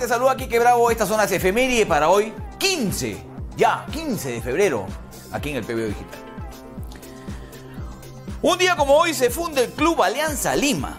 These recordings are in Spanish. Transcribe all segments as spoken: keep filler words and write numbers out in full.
Te saluda Quique Bravo. Estas son las efemérides para hoy, quince, ya, quince de febrero, aquí en el P B O Digital. Un día como hoy se funda el Club Alianza Lima.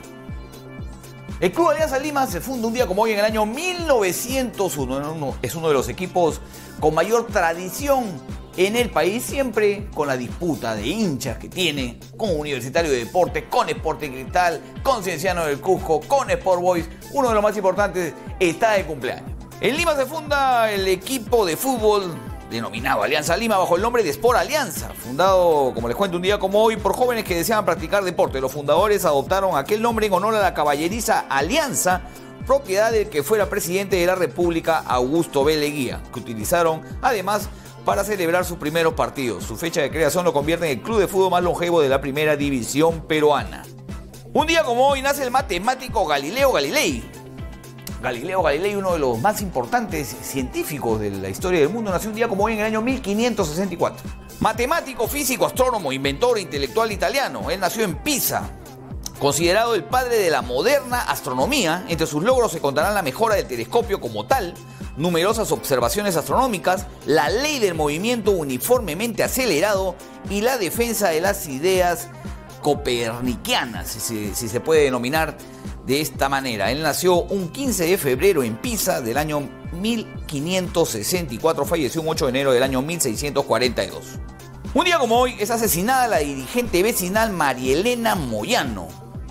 El Club Alianza Lima se funda un día como hoy en el año mil novecientos uno. Es uno de los equipos con mayor tradición en el país, siempre con la disputa de hinchas que tiene con Universitario de Deportes, con Sporting Cristal, con Cienciano del Cusco, con Sport Boys. Uno de los más importantes está de cumpleaños. En Lima se funda el equipo de fútbol denominado Alianza Lima bajo el nombre de Sport Alianza, fundado, como les cuento, un día como hoy por jóvenes que deseaban practicar deporte. Los fundadores adoptaron aquel nombre en honor a la caballeriza Alianza, propiedad del que fuera presidente de la República, Augusto B. Leguía, que utilizaron además para celebrar sus primeros partidos. Su fecha de creación lo convierte en el club de fútbol más longevo de la primera división peruana. Un día como hoy nace el matemático Galileo Galilei. Galileo Galilei, uno de los más importantes científicos de la historia del mundo, nació un día como hoy en el año mil quinientos sesenta y cuatro. Matemático, físico, astrónomo, inventor e intelectual italiano. Él nació en Pisa. Considerado el padre de la moderna astronomía, entre sus logros se contarán la mejora del telescopio como tal, numerosas observaciones astronómicas, la ley del movimiento uniformemente acelerado y la defensa de las ideas copernicanas, si se, si se puede denominar de esta manera. Él nació un quince de febrero en Pisa del año mil quinientos sesenta y cuatro, falleció un ocho de enero del año mil seiscientos cuarenta y dos. Un día como hoy es asesinada la dirigente vecinal Marielena Moyano.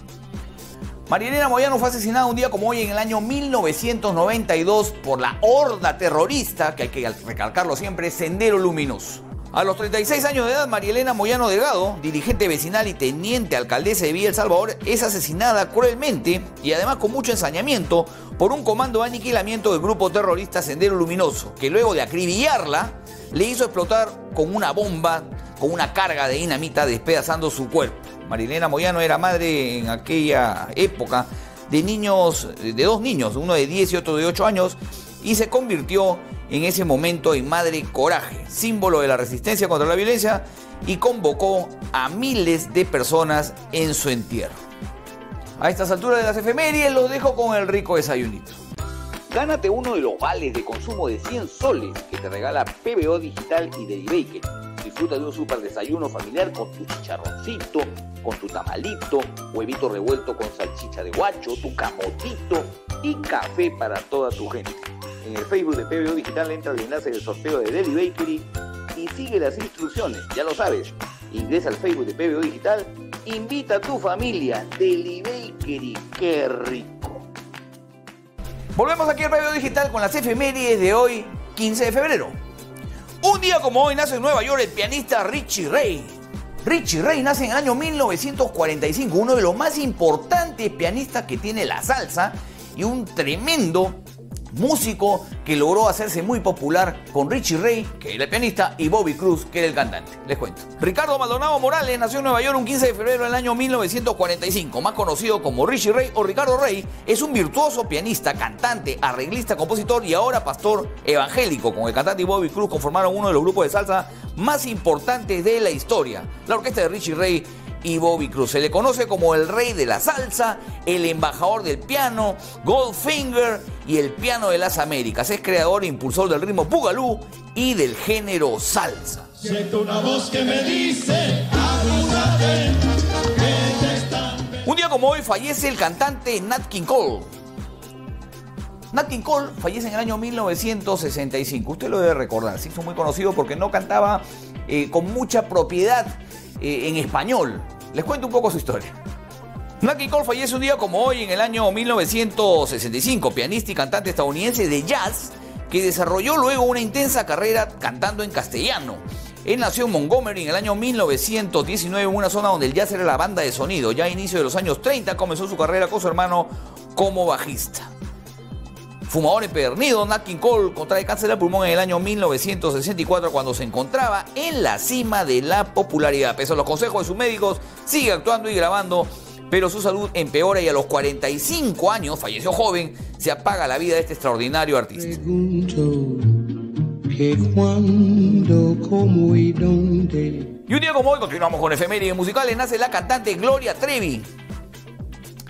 Marielena Moyano fue asesinada un día como hoy en el año mil novecientos noventa y dos por la horda terrorista, que hay que recalcarlo siempre, Sendero Luminoso. A los treinta y seis años de edad, Marielena Moyano Delgado, dirigente vecinal y teniente alcaldesa de Villa El Salvador, es asesinada cruelmente y además con mucho ensañamiento por un comando de aniquilamiento del grupo terrorista Sendero Luminoso, que luego de acribillarla, le hizo explotar con una bomba, con una carga de dinamita, despedazando su cuerpo. Marielena Moyano era madre en aquella época de niños, de dos niños, uno de diez y otro de ocho años, y se convirtió en ese momento en Madre Coraje, símbolo de la resistencia contra la violencia, y convocó a miles de personas en su entierro. A estas alturas de las efemérides los dejo con el rico desayunito. Gánate uno de los vales de consumo de cien soles que te regala P B O Digital y Delibaker. Disfruta de un super desayuno familiar con tu chicharroncito, con tu tamalito, huevito revuelto con salchicha de guacho, tu camotito y café para toda tu gente. En el Facebook de P B O Digital entra al enlace del sorteo de Deli Bakery y sigue las instrucciones, ya lo sabes. Ingresa al Facebook de P B O Digital, invita a tu familia, Deli Bakery, qué rico. Volvemos aquí al P B O Digital con las efemérides de hoy, quince de febrero. Un día como hoy nace en Nueva York el pianista Richie Ray. Richie Ray nace en el año mil novecientos cuarenta y cinco, uno de los más importantes pianistas que tiene la salsa y un tremendo músico que logró hacerse muy popular con Richie Ray, que era el pianista, y Bobby Cruz, que era el cantante. Les cuento. Ricardo Maldonado Morales nació en Nueva York un quince de febrero del año mil novecientos cuarenta y cinco. Más conocido como Richie Ray o Ricardo Ray, es un virtuoso pianista, cantante, arreglista, compositor y ahora pastor evangélico. Con el cantante y Bobby Cruz conformaron uno de los grupos de salsa más importantes de la historia, la orquesta de Richie Ray y Bobby Cruz. Se le conoce como el rey de la salsa, el embajador del piano, Goldfinger y el piano de las Américas. Es creador e impulsor del ritmo bugalú y del género salsa. Siento una voz que me dice, apúrate, que te están... Un día como hoy fallece el cantante Nat King Cole. Nat King Cole fallece en el año mil novecientos sesenta y cinco. Usted lo debe recordar, se hizo muy conocido porque no cantaba eh, con mucha propiedad eh, en español. Les cuento un poco su historia. Nat King Cole fallece un día como hoy en el año mil novecientos sesenta y cinco, pianista y cantante estadounidense de jazz que desarrolló luego una intensa carrera cantando en castellano. Él nació en Montgomery en el año mil novecientos diecinueve, en una zona donde el jazz era la banda de sonido. Ya a inicio de los años treinta comenzó su carrera con su hermano como bajista. Fumador empedernido, Nat King Cole contrae cáncer de pulmón en el año mil novecientos sesenta y cuatro cuando se encontraba en la cima de la popularidad. Pese a los consejos de sus médicos, sigue actuando y grabando, pero su salud empeora y a los cuarenta y cinco años, falleció joven, se apaga la vida de este extraordinario artista. Pregunto que cuándo, cómo y dónde. Y un día como hoy continuamos con efemérides musicales, nace la cantante Gloria Trevi.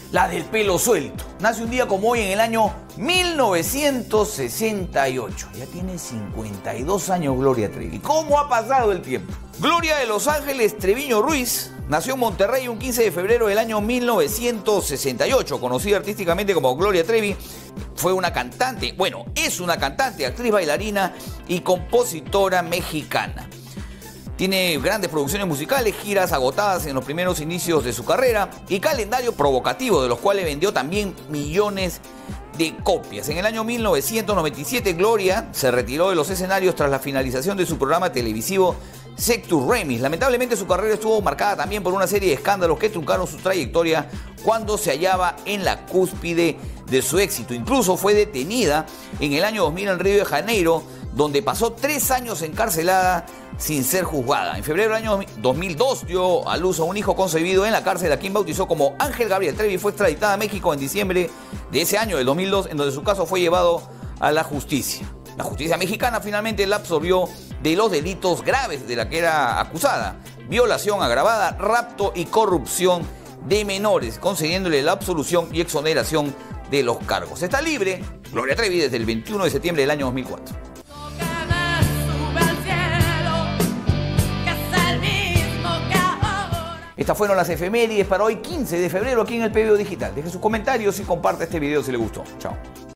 La del pelo suelto. Nace un día como hoy en el año mil novecientos sesenta y ocho. Ya tiene cincuenta y dos años Gloria Trevi. ¿Cómo ha pasado el tiempo? Gloria de Los Ángeles Treviño Ruiz nació en Monterrey un quince de febrero del año mil novecientos sesenta y ocho. Conocida artísticamente como Gloria Trevi, fue una cantante, bueno, es una cantante, actriz, bailarina y compositora mexicana. Tiene grandes producciones musicales, giras agotadas en los primeros inicios de su carrera y calendario provocativo, de los cuales vendió también millones de copias. En el año mil novecientos noventa y siete, Gloria se retiró de los escenarios tras la finalización de su programa televisivo Sectus Remis. Lamentablemente su carrera estuvo marcada también por una serie de escándalos que truncaron su trayectoria cuando se hallaba en la cúspide de su éxito. Incluso fue detenida en el año dos mil en Río de Janeiro, donde pasó tres años encarcelada sin ser juzgada. En febrero del año dos mil dos dio a luz a un hijo concebido en la cárcel, a quien bautizó como Ángel Gabriel Trevi. Fue extraditada a México en diciembre de ese año, del dos mil dos, en donde su caso fue llevado a la justicia. La justicia mexicana finalmente la absolvió de los delitos graves de la que era acusada: violación agravada, rapto y corrupción de menores, concediéndole la absolución y exoneración de los cargos. Está libre Gloria Trevi desde el veintiuno de septiembre del año dos mil cuatro. Estas fueron las efemérides para hoy, quince de febrero, aquí en el P B O Digital. Deje sus comentarios y comparte este video si le gustó. Chao.